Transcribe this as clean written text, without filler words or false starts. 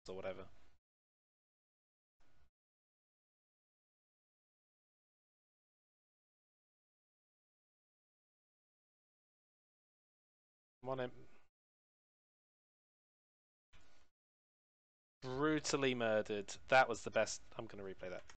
or whatever. Want him brutally murdered. That was the best. I'm going to replay that.